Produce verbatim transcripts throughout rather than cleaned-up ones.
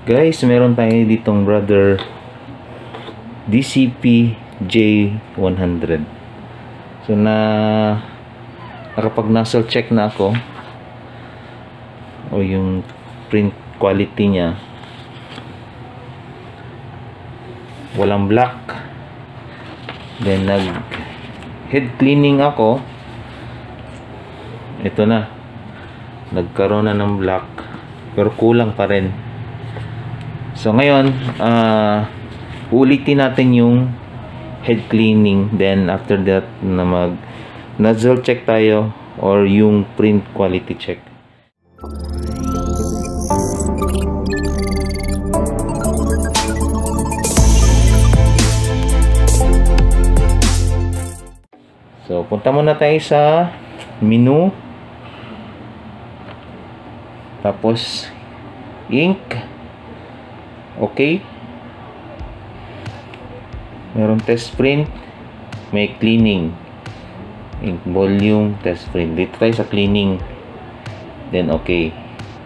Guys, meron tayo ditong brother D C P J one hundred. So na nakapag nozzle check na ako o yung print quality niya, walang black. Then nag head cleaning ako, ito na, nagkaroon na ng black pero kulang pa rin. So ngayon, uh, ulitin natin yung head cleaning, then after that na mag nozzle check tayo or yung print quality check. So punta muna tayo sa menu, tapos ink. Okay, meron test print, may cleaning, ink volume, test print. Dito tayo sa cleaning, then okay,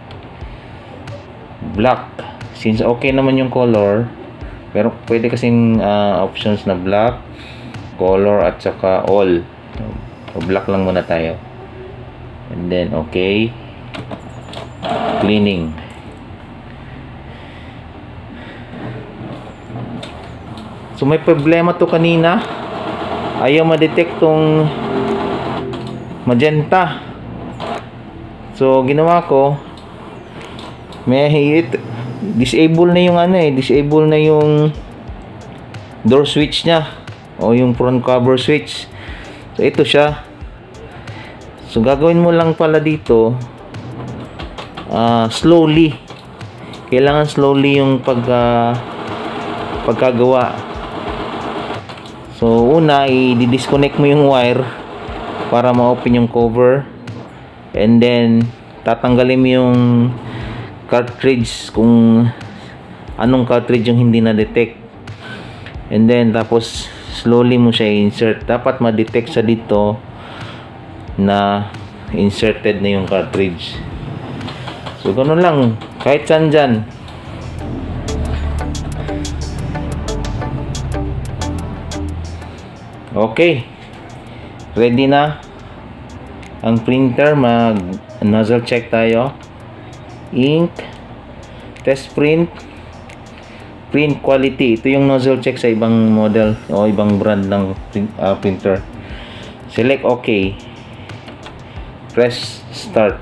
black. Since okay naman yung color, pero pwede kasing uh, options na black, color at saka all. So black lang muna tayo, and then okay, cleaning. So may problema to kanina, ayaw ma-detect tong magenta. So ginawa ko, may hit, disable na yung ano eh, disable na yung door switch nya o yung front cover switch. So ito siya. So gagawin mo lang pala dito, uh, slowly. Kailangan slowly yung pag uh, pagkagawa. So una, i-disconnect mo yung wire para ma-open yung cover, and then tatanggalin mo yung cartridge kung anong cartridge yung hindi na-detect, and then tapos slowly mo siya i-insert. Dapat ma-detect sa dito na inserted na yung cartridge. So ganun lang, kahit saan dyan. Okay, ready na ang printer. Mag nozzle check tayo, ink, test print, print quality. Ito yung nozzle check sa ibang model o ibang brand ng print, uh, printer. Select okay, press start.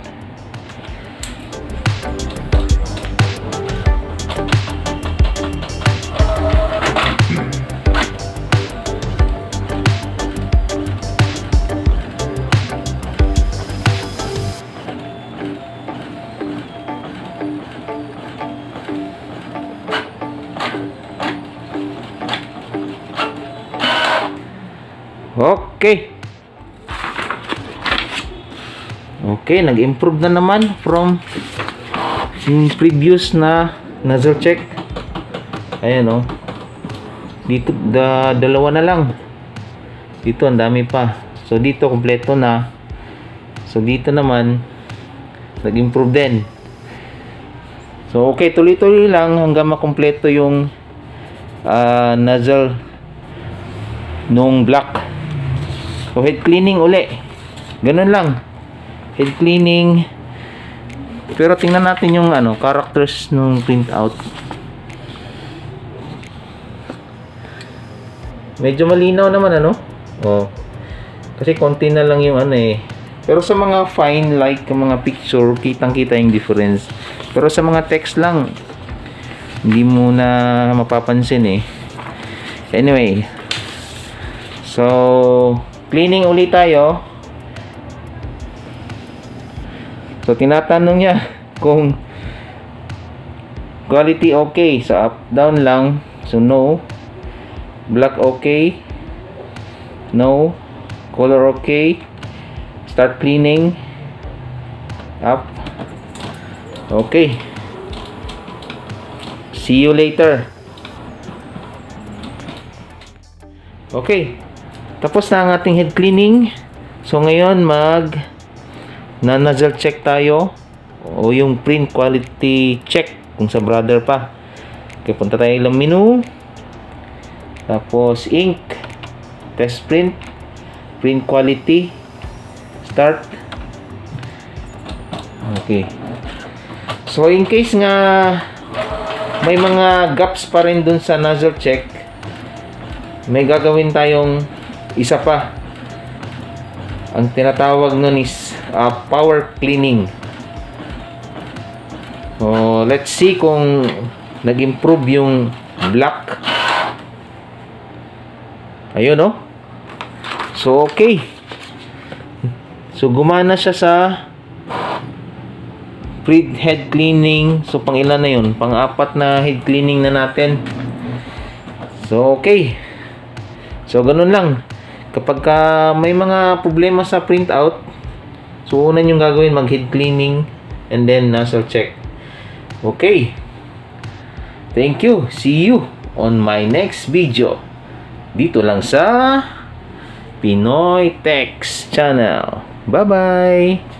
Okay. Okay, nag-improve na naman from previous na nozzle check. Ayan oh. Dito da, dalawa na lang. Dito ang dami pa. So dito kompleto na. So dito naman nag-improve din. So okay, tuloy-tuloy lang hanggang makumpleto yung uh, nozzle nung black. So head cleaning uli, ganun lang, head cleaning. Pero tingnan natin yung ano, characters nung printout. Medyo malinaw naman ano. Oh, kasi konti na lang yung ano eh. Pero sa mga fine like mga picture, kitang kita yung difference. Pero sa mga text lang, hindi mo na mapapansin eh. Anyway, so cleaning ulit tayo. So tinatanong niya kung quality okay, sa up down lang. So no, black okay, no, color okay, start cleaning, up, okay, see you later. Okay, tapos na ang ating head cleaning. So ngayon mag na nozzle check tayo o yung print quality check kung sa brother pa. Okay, punta tayo ilang menu. Tapos ink, test print, print quality, start. Okay. So in case nga may mga gaps pa rin dun sa nozzle check, may gagawin tayong isa pa. Ang tinatawag nun is uh, power cleaning. So let's see kung nag-improve yung black. Ayun, no? So okay. So gumana siya sa pre head cleaning. So pang ilan na yun? Pang apat na head cleaning na natin. So okay. So ganun lang. Kapag ka may mga problema sa printout, so unan yung gagawin, mag head cleaning and then nozzle check. Okay. Thank you. See you on my next video. Dito lang sa Pinoy Techs Channel. Bye-bye!